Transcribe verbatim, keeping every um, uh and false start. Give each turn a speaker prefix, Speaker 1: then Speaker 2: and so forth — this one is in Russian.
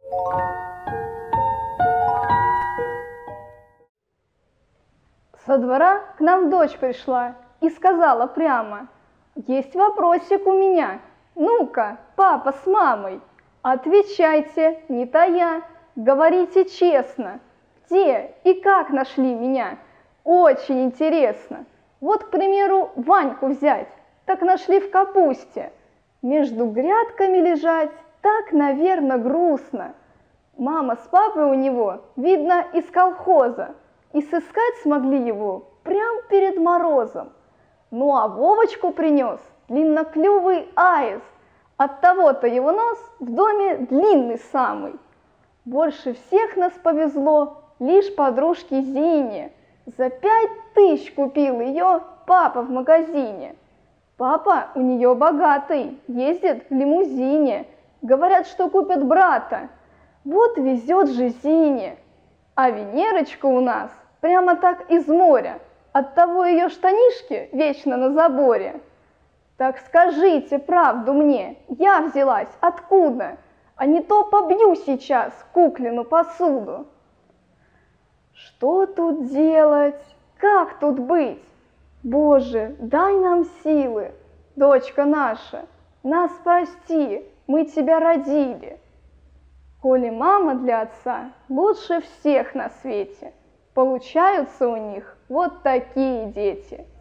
Speaker 1: Со двора к нам дочь пришла и сказала прямо: «Есть вопросик у меня. Ну-ка, папа с мамой, отвечайте, не тая, говорите честно, где и как нашли меня? Очень интересно. Вот, к примеру, Ваньку взять, так нашли в капусте. Между грядками лежать, так, наверное, грустно. Мама с папой у него, видно, из колхоза, и сыскать смогли его прям перед морозом. Ну а Вовочку принес длинноклювый аист, оттого-то его нос в доме длинный самый. Больше всех нас повезло лишь подружке Зине. За пять тысяч купил ее папа в магазине. Папа у нее богатый, ездит в лимузине. Говорят, что купят брата. Вот везет же Зине. А Венерочка у нас прямо так из моря, оттого ее штанишки вечно на заборе. Так скажите правду мне, я взялась откуда? А не то побью сейчас куклину посуду. Что тут делать? Как тут быть? Боже, дай нам силы, дочка наша, нас прости, мы тебя родили. Коли мама для отца лучше всех на свете, получаются у них вот такие дети.